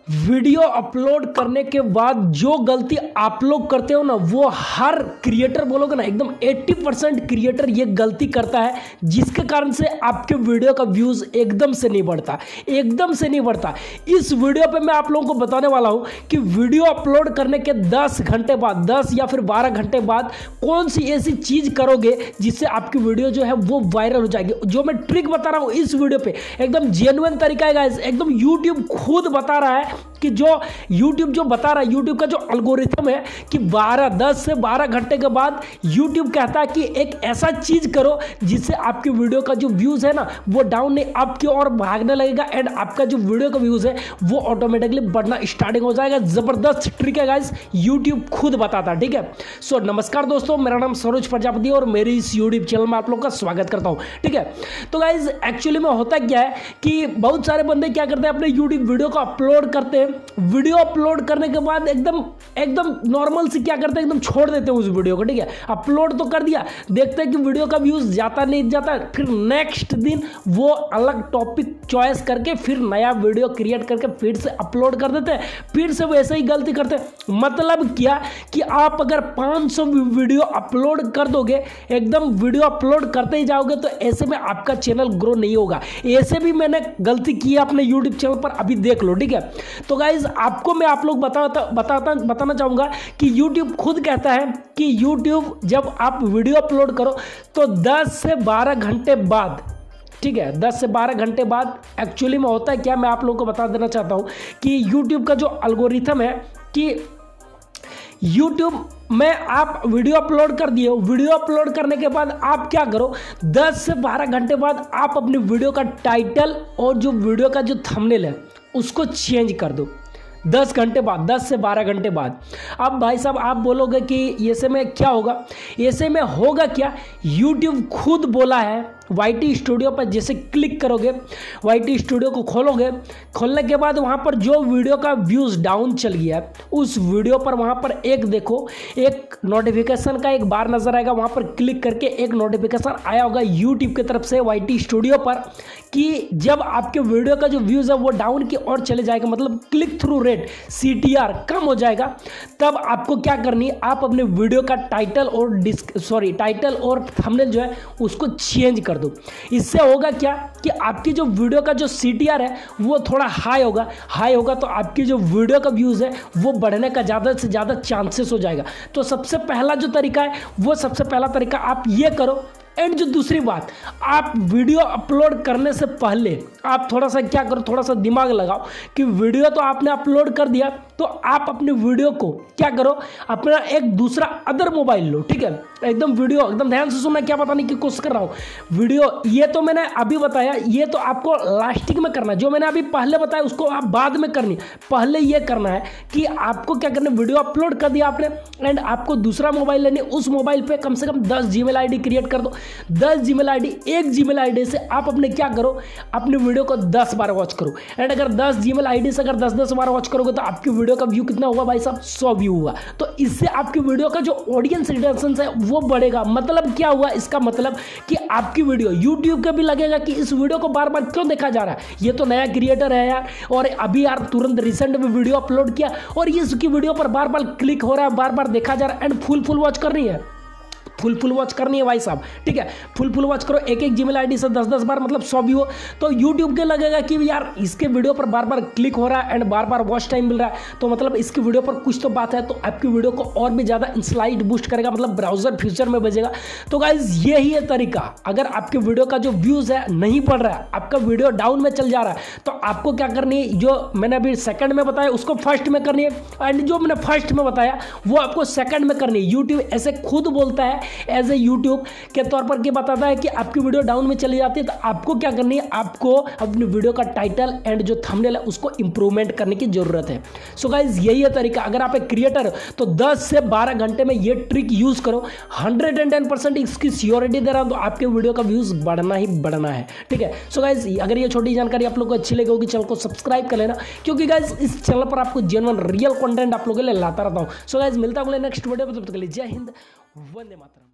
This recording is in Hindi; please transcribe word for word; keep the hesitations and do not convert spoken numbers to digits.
वीडियो अपलोड करने के बाद जो गलती आप लोग करते हो ना, वो हर क्रिएटर बोलोगे ना एकदम अस्सी परसेंट क्रिएटर ये गलती करता है, जिसके कारण से आपके वीडियो का व्यूज एकदम से नहीं बढ़ता, एकदम से नहीं बढ़ता। इस वीडियो पे मैं आप लोगों को बताने वाला हूं कि वीडियो अपलोड करने के दस घंटे बाद, दस या फिर बारह घंटे बाद कौन सी ऐसी चीज करोगे जिससे आपकी वीडियो जो है वो वायरल हो जाएगी। जो मैं ट्रिक बता रहा हूं इस वीडियो पे एकदम जेन्युइन तरीका है गाइस, एकदम यूट्यूब खुद बता रहा है कि जो YouTube जो बता रहा है, YouTube का जो एल्गोरिथम है कि बारह दस से बारह घंटे के बाद YouTube कहता है कि एक ऐसा चीज करो जिससे आपकी वीडियो का जो व्यूज है ना वो डाउन नहीं आपकी ओर भागने लगेगा एंड आपका जो वीडियो का व्यूज है वो ऑटोमेटिकली बढ़ना स्टार्टिंग हो जाएगा। जबरदस्त ट्रिक है गाइस, YouTube खुद बताता है। ठीक है, सो नमस्कार दोस्तों, मेरा नाम सरोज प्रजापति और मेरी इस यूट्यूब चैनल में आप लोग का स्वागत करता हूं। ठीक है, तो गाइस एक्चुअली में होता क्या है कि बहुत सारे बंदे क्या करते हैं, अपने यूट्यूब वीडियो को अपलोड करते हैं, वीडियो अपलोड करने के बाद एकदम एकदम नॉर्मल से क्या करते हैं, एकदम छोड़ देते हैं उस वीडियो को। ठीक है, अपलोड तो कर दिया, देखते हैं कि वीडियो का व्यूज जाता नहीं जाता, फिर नेक्स्ट दिन वो अलग टॉपिक चॉइस करके फिर नया वीडियो क्रिएट करके फिर से अपलोड कर देते हैं, फिर से वैसे ही गलती करते हैं। मतलब क्या कि आप अगर पाँच सौ वीडियो अपलोड कर दोगे, एकदम वीडियो अपलोड करते ही जाओगे, तो ऐसे में आपका चैनल ग्रो नहीं होगा। ऐसे भी मैंने गलती की है अपने यूट्यूब चैनल पर, अभी देख लो। ठीक है, तो गाइज आपको मैं आप लोग बताता बताता बताना चाहूंगा कि YouTube खुद कहता है कि YouTube जब आप वीडियो अपलोड करो तो दस से बारह घंटे बाद, ठीक है, दस से बारह घंटे बाद एक्चुअली में होता है क्या, मैं आप लोगों को बता देना चाहता हूं कि YouTube का जो एल्गोरिथम है कि YouTube में आप वीडियो अपलोड कर दिए, वीडियो अपलोड करने के बाद आप क्या करो, दस से बारह घंटे बाद आप अपनी वीडियो का टाइटल और जो वीडियो का जो थंबनेल है उसको चेंज कर दो। दस घंटे बाद, दस से बारह घंटे बाद। अब भाई साहब आप बोलोगे कि ऐसे में क्या होगा, ऐसे में होगा क्या, YouTube खुद बोला है वाई टी स्टूडियो पर जैसे क्लिक करोगे, वाई टी स्टूडियो को खोलोगे, खोलने के बाद वहाँ पर जो वीडियो का व्यूज़ डाउन चल गया है उस वीडियो पर वहाँ पर एक देखो, एक नोटिफिकेशन का एक बार नजर आएगा, वहाँ पर क्लिक करके एक नोटिफिकेशन आया होगा यूट्यूब की तरफ से वाई टी स्टूडियो पर कि जब आपके वीडियो का जो व्यूज़ है वो डाउन की ओर चले जाएगा, मतलब click through rate C T R कम हो जाएगा, तब आपको क्या करनी है, आप अपने वीडियो का टाइटल और डिस्क सॉरी टाइटल और थंबनेल जो है उसको चेंज कर दो। इससे होगा क्या कि आपकी जो वीडियो का जो सी टी आर है वो थोड़ा हाई होगा, हाई होगा तो आपकी जो वीडियो का व्यूज है वो बढ़ने का ज़्यादा से ज़्यादा चांसेस हो जाएगा। तो सबसे पहला जो तरीका है वो सबसे पहला तरीका आप ये करो। एंड जो दूसरी बात, आप वीडियो अपलोड करने से पहले आप थोड़ा सा क्या करो, थोड़ा सा दिमाग लगाओ कि वीडियो तो आपने अपलोड कर दिया, तो आप अपने वीडियो को क्या करो, अपना एक दूसरा अदर मोबाइल लो। ठीक है, एकदम वीडियो एकदम ध्यान से सुनना, क्या बताने की कोशिश कर रहा हूँ। वीडियो ये तो मैंने अभी बताया, ये तो आपको लास्टिंग में करना है, जो मैंने अभी पहले बताया उसको आप बाद में करनी। पहले ये करना है कि आपको क्या करना है, वीडियो अपलोड कर दिया आपने एंड आपको दूसरा मोबाइल लेने, उस मोबाइल पे कम से कम दस जीमेल आईडी क्रिएट कर दो। दस जीमेल आईडी, एक जीमेल आईडी से आप अपने क्या करो, अपने वीडियो को दस बार वॉच करो। एंड अगर दस जीमेल आईडी से अगर दस दस बार वॉच करोगे तो आपकी वीडियो का व्यू कितना हुआ भाई साहब, सौ व्यू हुआ। तो इससे आपकी वीडियो का जो ऑडियंस रिटेंशन है वो बढ़ेगा। मतलब क्या हुआ, इसका मतलब कि आपकी वीडियो यूट्यूब का भी लगेगा कि इस वीडियो को बार बार क्यों देखा जा रहा है, ये तो नया क्रिएटर है यार, और अभी यार तुरंत रिसेंट में वीडियो अपलोड किया और ये इसकी वीडियो पर बार बार क्लिक हो रहा है, बार बार देखा जा रहा है। एंड फुल फुल वॉच करनी है, फुल फुल वॉच करनी है भाई साहब। ठीक है, फुल फुल वॉच करो, एक एक जीमेल आईडी से दस दस बार, मतलब सौ व्यू हो, तो यूट्यूब के लगेगा कि यार इसके वीडियो पर बार बार क्लिक हो रहा है एंड बार बार वॉच टाइम मिल रहा है, तो मतलब इसकी वीडियो पर कुछ तो बात है, तो आपकी वीडियो को और भी ज़्यादा इंस्लाइड बूस्ट करेगा, मतलब ब्राउजर फ्यूचर में बजेगा। तो गाइज यही है तरीका। अगर आपके वीडियो का जो व्यूज़ है नहीं बढ़ रहा है, आपका वीडियो डाउन में चल जा रहा है, तो आपको क्या करनी है, जो मैंने अभी सेकंड में बताया उसको फर्स्ट में करनी है एंड जो मैंने फर्स्ट में बताया वो आपको सेकंड में करनी है। यूट्यूब ऐसे खुद बोलता है एज ए यूट्यूब के तौर पर, क्या बताता है कि आपकी वीडियो डाउन में चली जाती है, तो आपको क्या करनी है, आपको अपनी वीडियो का टाइटल एंड जो थंबनेल है उसको इंप्रूवमेंट करने की जरूरत है। सो गाइज यही है तरीका। अगर आप एक क्रिएटर हो तो दस से बारह घंटे में ये ट्रिक यूज करो, हंड्रेड एंड टेन परसेंट इसकी सियोरिटी दे रहा हूं, तो आपके वीडियो का व्यूज बढ़ना ही बढ़ना है। ठीक है, सो गाइज अगर ये छोटी जानकारी आप लोग को अच्छी लगी होगी, चैनल को सब्सक्राइब कर लेना, क्योंकि गाइज इस चैनल पर आपको जेन्युइन रियल कंटेंट आप लोगों के लिए लाता रहता हूं। सो गाइज मिलता हूं नेक्स्ट वीडियो में, तब तक के लिए जय हिंद, वंदे मातरम।